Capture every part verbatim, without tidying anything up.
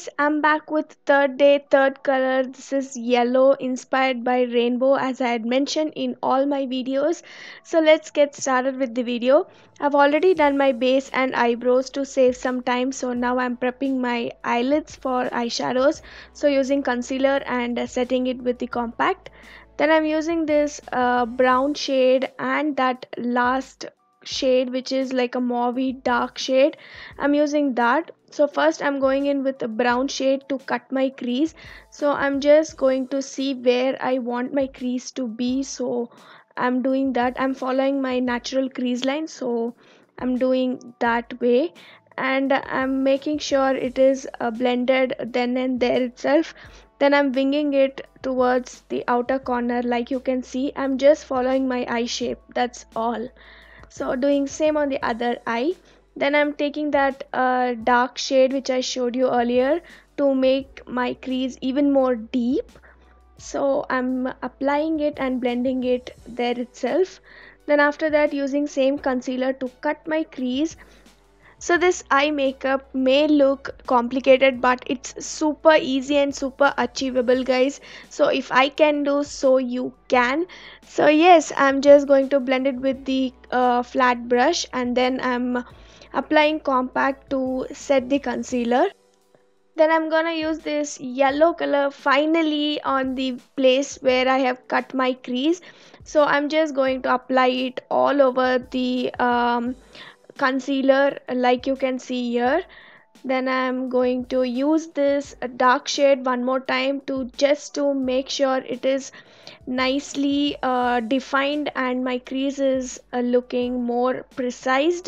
guys, I'm back with third day, third color. This is yellow inspired by rainbow as I had mentioned in all my videos. So let's get started with the video. I've already done my base and eyebrows to save some time. So now I'm prepping my eyelids for eyeshadows. So using concealer and uh, setting it with the compact. Then I'm using this uh, brown shade and that last shade which is like a mauve dark shade. I'm using that. So first I'm going in with a brown shade to cut my crease. So I'm just going to see where I want my crease to be. So I'm doing that. I'm following my natural crease line. So I'm doing that way. And I'm making sure it is uh, blended then and there itself. Then I'm winging it towards the outer corner. Like you can see, I'm just following my eye shape. That's all. So doing same on the other eye. Then I'm taking that uh, dark shade which I showed you earlier to make my crease even more deep. So I'm applying it and blending it there itself. Then after that, using same concealer to cut my crease. So this eye makeup may look complicated, but it's super easy and super achievable, guys. So if I can do, so you can. So yes, I'm just going to blend it with the uh, flat brush, and then I'm applying compact to set the concealer. Then I'm gonna use this yellow color finally on the place where I have cut my crease. So I'm just going to apply it all over the um, concealer like you can see here. Then I'm going to use this dark shade one more time to just to make sure it is nicely uh, defined and my crease is uh, looking more precise.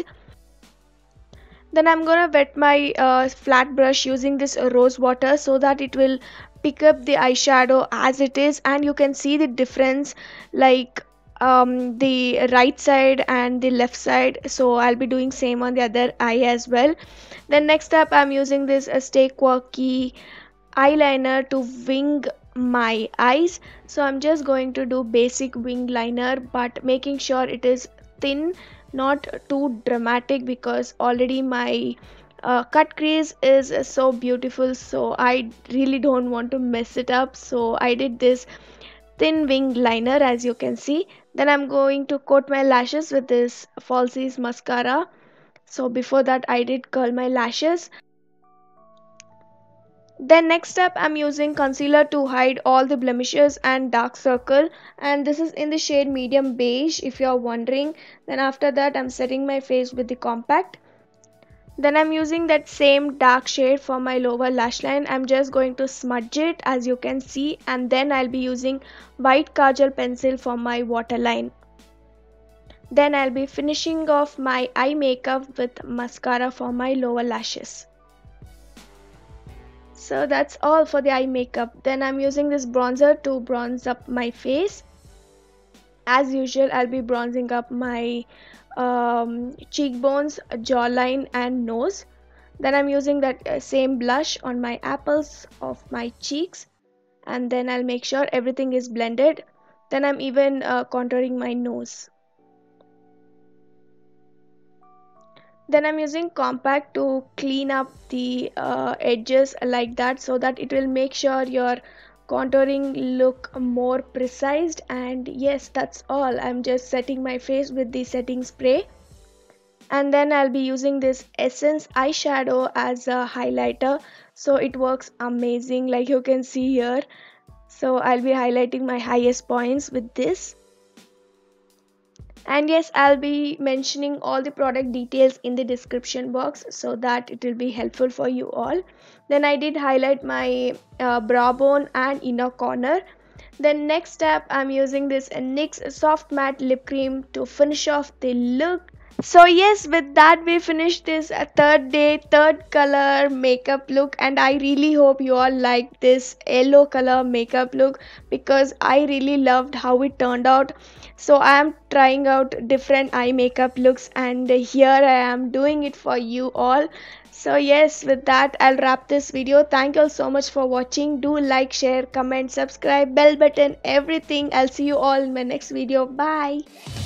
Then I'm gonna wet my uh, flat brush using this uh, rose water so that it will pick up the eyeshadow as it is, and you can see the difference like um, the right side and the left side. So I'll be doing same on the other eye as well. Then next up I'm using this uh, Stay Quirky eyeliner to wing my eyes. So I'm just going to do basic wing liner, but making sure it is thin, not too dramatic, because already my uh, cut crease is so beautiful, so I really don't want to mess it up. So I did this thin wing liner as you can see. Then I'm going to coat my lashes with this Falsies mascara. So before that I did curl my lashes. Then next up I'm using concealer to hide all the blemishes and dark circle, and this is in the shade medium beige if you are wondering. Then after that I'm setting my face with the compact. Then I'm using that same dark shade for my lower lash line. I'm just going to smudge it as you can see, and then I'll be using white kajal pencil for my waterline. Then I'll be finishing off my eye makeup with mascara for my lower lashes. So that's all for the eye makeup. Then I'm using this bronzer to bronze up my face. As usual, I'll be bronzing up my um, cheekbones, jawline and nose. Then I'm using that uh, same blush on my apples of my cheeks, and then I'll make sure everything is blended. Then I'm even uh, contouring my nose. Then I'm using compact to clean up the uh, edges like that, so that it will make sure your contouring look more precise. And yes, that's all. I'm just setting my face with the setting spray, and then I'll be using this Essence eyeshadow as a highlighter. So it works amazing like you can see here. So I'll be highlighting my highest points with this. And yes, I'll be mentioning all the product details in the description box so that it will be helpful for you all. Then I did highlight my uh, brow bone and inner corner. Then next step, I'm using this N Y X soft matte lip cream to finish off the look. So yes, with that we finished this uh, third day, third color makeup look, and I really hope you all like this yellow color makeup look because I really loved how it turned out. So I am trying out different eye makeup looks, and here I am doing it for you all. So yes, with that I'll wrap this video. Thank you all so much for watching. Do like, share, comment, subscribe, bell button, everything. I'll see you all in my next video. Bye.